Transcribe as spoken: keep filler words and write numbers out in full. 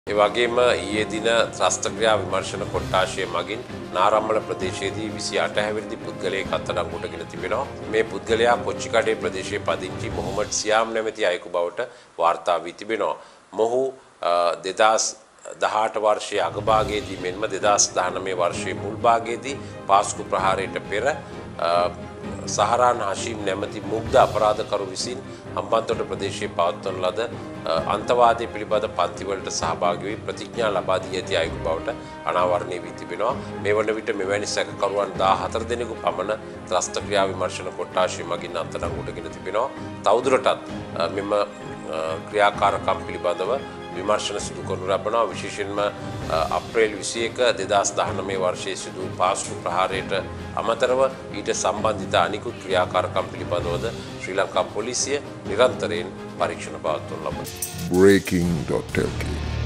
ඒ වගේම ඊයේ දින ත්‍රස්ත ක්‍රියා විමර්ශන කොට්ටාශය මගින් නාරම්මල ප්‍රදේශයේදී විසි අට හැවිරිදි පුද්ගලයෙක් අත්අඩංගුවටගෙන තිබෙනවා. මේ පුද්ගලයා කොච්චිකඩේ ප්‍රදේශයේ පදිංචි මොහොමඩ් සියාම් නැමැති අයෙකු බවට වාර්තා වී තිබෙනවා. මොහු දෙදහස් දහඅට වර්ෂයේ අගභාගයේදී මෙන්ම දෙදහස් දහනවය වර්ෂයේ මුල් භාගයේදී පාස්කු ප්‍රහාරයට පෙර සහරාන් හෂීම් නැමැති මුග්ධ අපරාධකරු විසින් හම්බන්තොට ප්‍රදේශයේ පවත්වන ලද අන්තවාදය පිළිබඳ පන්තිවලට සහභාගී වී ප්‍රතිඥා ලබා දී ඇති අයෙකු බවට අනාවරණය වී තිබෙනවා. මේ වන විට මෙවැනි සැකකරුවන් දාහතර දෙනෙකු පමණ ත්‍රස්ත ක්‍රියා විමර්ශන කොට්ටාශය මගින් අත්අඩංගුවටගෙන තිබෙනවා. තවදුරටත් මෙම ක්‍රියාකාරකම් පිළිබඳව විමර්ශන සිදු කරනු ලබනවා. විශේෂයෙන්ම අප්‍රේල් විසි එක දෙදහස් දහනවය වර්ෂයේ සිදු පාස්කු ප්‍රහාරයට අමතරව ඊට සම්බන්ධිත අනිකුත් ක්‍රියාකාරකම් පිළිබඳවද ශ්‍රී ලංකා පොලිසිය නිරන්තරයෙන් පරීක්ෂණ පවත්වනු ලබනවා. breaking dot l k